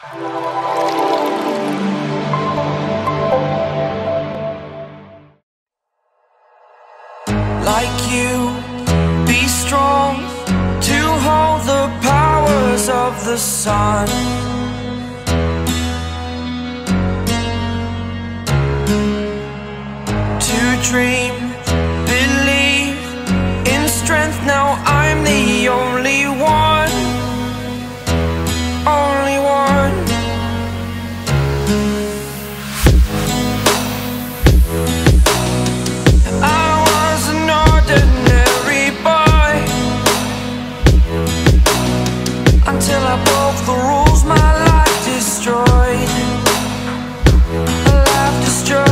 Like you, be strong to hold the powers of the sun. To dream, believe in strength. Now I'm the only one, only one. I was an ordinary boy until I broke the rules. My life destroyed, a life destroyed.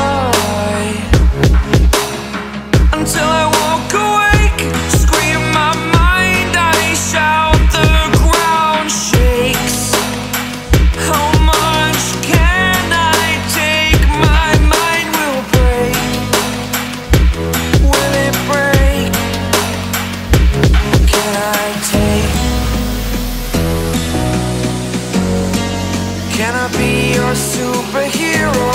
Until I walk awake, scream my mind, I shout, the ground shakes. How much can I take? My mind will break. Will it break? Can I take? Can I be your superhero?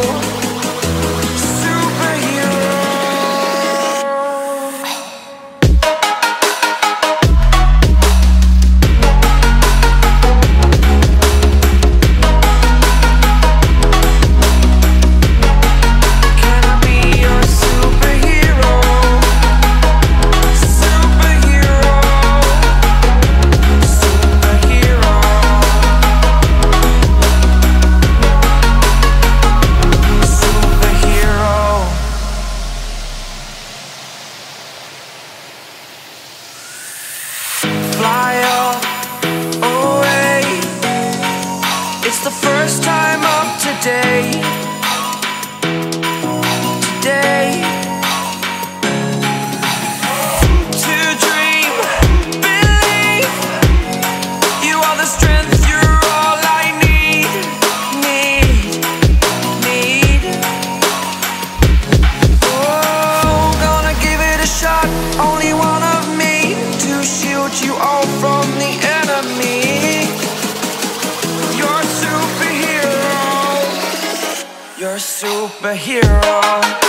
Fly away. It's the first time of today. Today. To dream, believe. You are the strength, you're all I need. Oh, gonna give it a shot. Only one of me to shield you all from the enemy. You're a superhero. You're a superhero.